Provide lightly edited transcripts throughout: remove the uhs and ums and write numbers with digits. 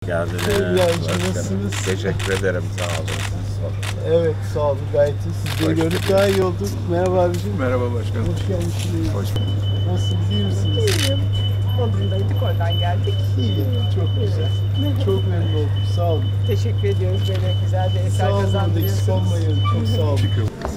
Geldiniz. Nasılsınız? Teşekkür ederim, sağ olun. Evet, sağ olun. Gayet iyi. Sizleri gördük, daha iyi olduk. Merhaba abiciğim. Merhaba başkanım. Hoş geldiniz. Hoş bulduk. Nasılsınız, iyi misiniz? İyiyim. Bodrum'daydık, oradan geldik. İyi, çok güzel. Çok memnun oldum, sağ olun. Teşekkür ediyoruz, böyle güzel bir eser Sağ olun, eksik kazandırıyorsunuz. olmayın. Çok sağ olun.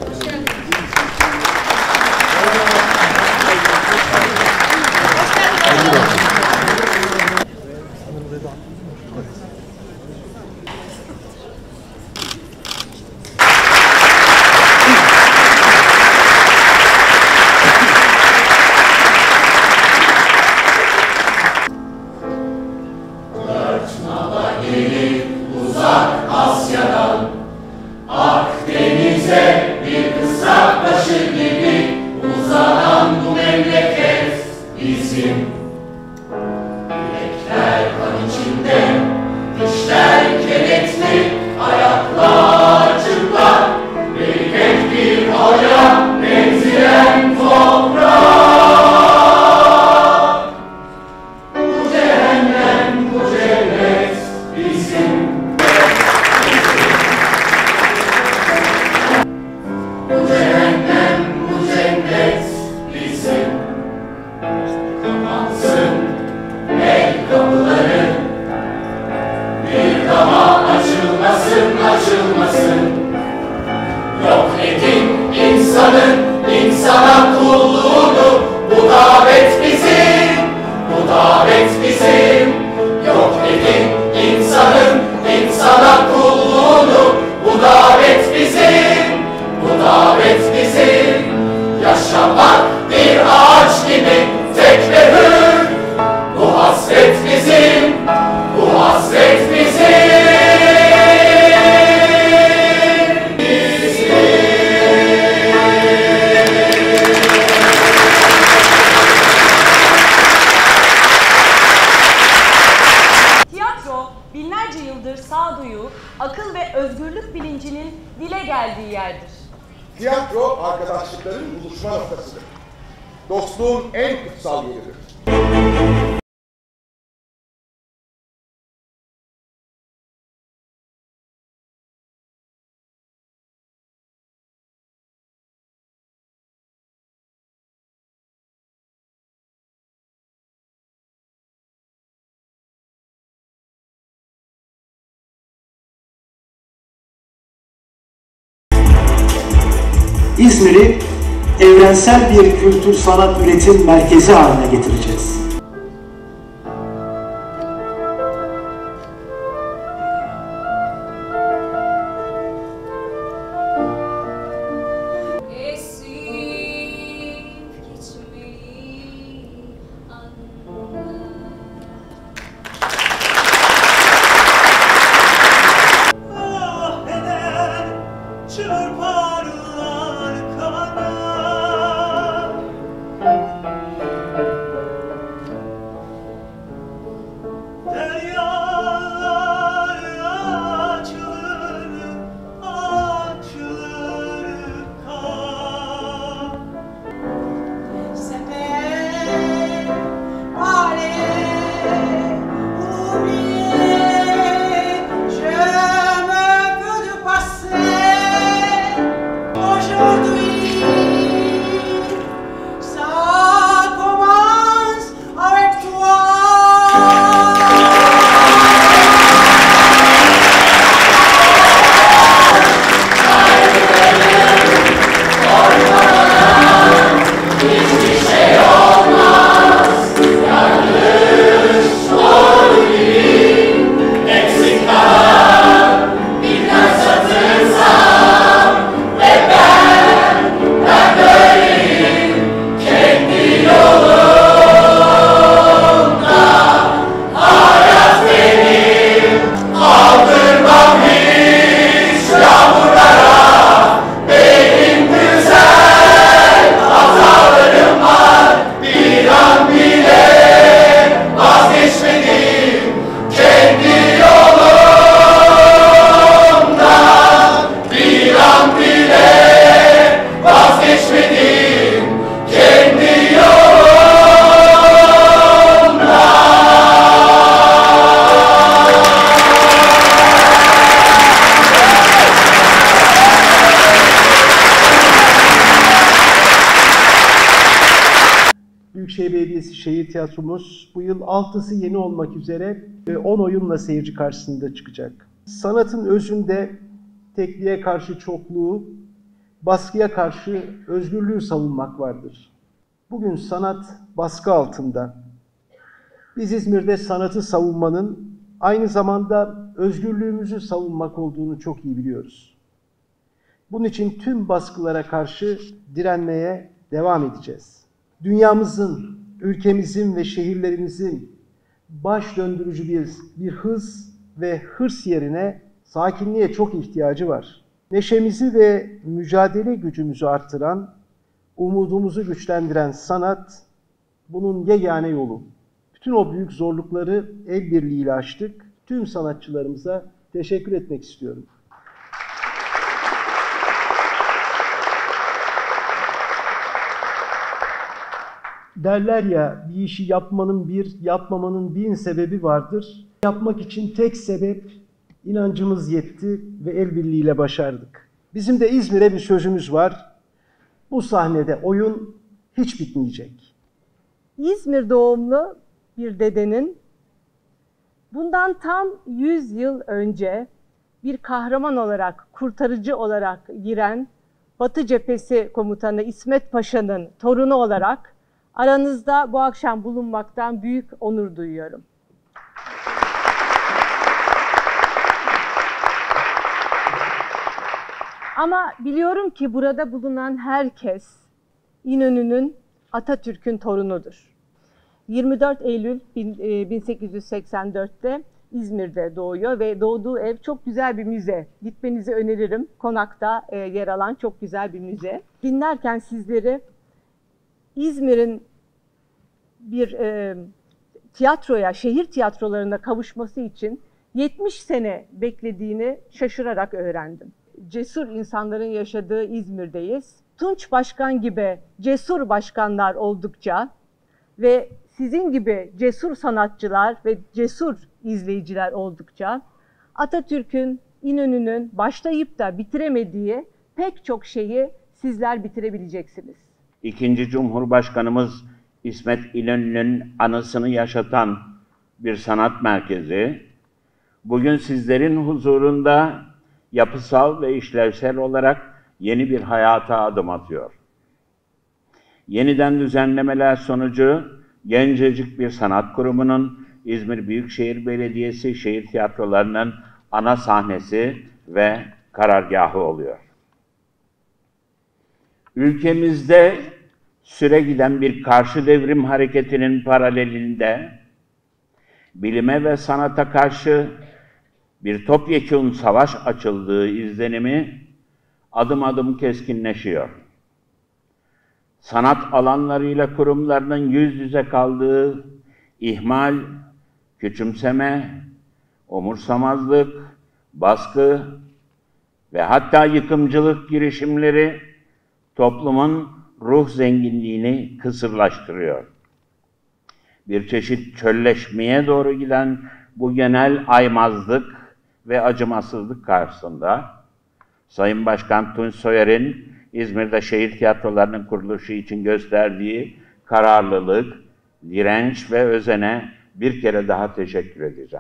İnsana kulluğunu, bu davet bizim, bu davet bizim. Yok edin insanın insana kulluğunu, bu davet bizim, bu davet bizim. Yaşamak bir ağaç gibi tek ve hür, bu hasret bizim, bu hasret bizim. Binlerce yıldır sağduyu, akıl ve özgürlük bilincinin dile geldiği yerdir. Tiyatro arkadaşlıkların buluşma noktasıdır. Dostluğun en kutsal yeridir. İzmir'i evrensel bir kültür sanat üretim merkezi haline getireceğiz. Şehir Tiyatromuz bu yıl 6'sı yeni olmak üzere 10 oyunla seyirci karşısında çıkacak. Sanatın özünde tekliğe karşı çokluğu, baskıya karşı özgürlüğü savunmak vardır. Bugün sanat baskı altında. Biz İzmir'de sanatı savunmanın aynı zamanda özgürlüğümüzü savunmak olduğunu çok iyi biliyoruz. Bunun için tüm baskılara karşı direnmeye devam edeceğiz. Dünyamızın, ülkemizin ve şehirlerimizin baş döndürücü bir hız ve hırs yerine sakinliğe çok ihtiyacı var. Neşemizi ve mücadele gücümüzü artıran, umudumuzu güçlendiren sanat bunun yegane yolu. Bütün o büyük zorlukları el birliğiyle aştık. Tüm sanatçılarımıza teşekkür etmek istiyorum. Derler ya, bir işi yapmanın bir, yapmamanın bin sebebi vardır. Yapmak için tek sebep, inancımız yetti ve el birliğiyle başardık. Bizim de İzmir'e bir sözümüz var. Bu sahnede oyun hiç bitmeyecek. İzmir doğumlu bir dedenin bundan tam 100 yıl önce bir kahraman olarak, kurtarıcı olarak giren Batı Cephesi Komutanı İsmet Paşa'nın torunu olarak aranızda bu akşam bulunmaktan büyük onur duyuyorum. Ama biliyorum ki burada bulunan herkes İnönü'nün, Atatürk'ün torunudur. 24 Eylül 1884'te İzmir'de doğuyor ve doğduğu ev çok güzel bir müze. Gitmenizi öneririm. Konak'ta yer alan çok güzel bir müze. Dinlerken sizleri İzmir'in bir tiyatroya, şehir tiyatrolarına kavuşması için 70 sene beklediğini şaşırarak öğrendim. Cesur insanların yaşadığı İzmir'deyiz. Tunç Başkan gibi cesur başkanlar oldukça ve sizin gibi cesur sanatçılar ve cesur izleyiciler oldukça Atatürk'ün, İnönü'nün başlayıp da bitiremediği pek çok şeyi sizler bitirebileceksiniz. İkinci Cumhurbaşkanımız İsmet İnönü'nün anısını yaşatan bir sanat merkezi, bugün sizlerin huzurunda yapısal ve işlevsel olarak yeni bir hayata adım atıyor. Yeniden düzenlemeler sonucu gencecik bir sanat kurumunun İzmir Büyükşehir Belediyesi şehir tiyatrolarının ana sahnesi ve karargahı oluyor. Ülkemizde süre giden bir karşı devrim hareketinin paralelinde bilime ve sanata karşı bir topyekûn savaş açıldığı izlenimi adım adım keskinleşiyor. Sanat alanlarıyla kurumlarının yüz yüze kaldığı ihmal, küçümseme, umursamazlık, baskı ve hatta yıkımcılık girişimleri toplumun ruh zenginliğini kısırlaştırıyor. Bir çeşit çölleşmeye doğru giden bu genel aymazlık ve acımasızlık karşısında Sayın Başkan Tunç Soyer'in İzmir'de şehir tiyatrolarının kuruluşu için gösterdiği kararlılık, direnç ve özene bir kere daha teşekkür edeceğim.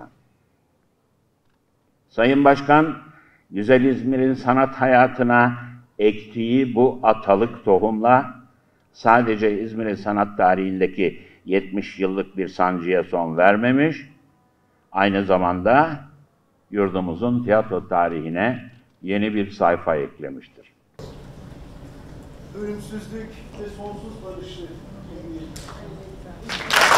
Sayın Başkan, güzel İzmir'in sanat hayatına ektiği bu atalık tohumla sadece İzmir'in sanat tarihindeki 70 yıllık bir sancıya son vermemiş, aynı zamanda yurdumuzun tiyatro tarihine yeni bir sayfa eklemiştir. Ölümsüzlük ve sonsuz barışı.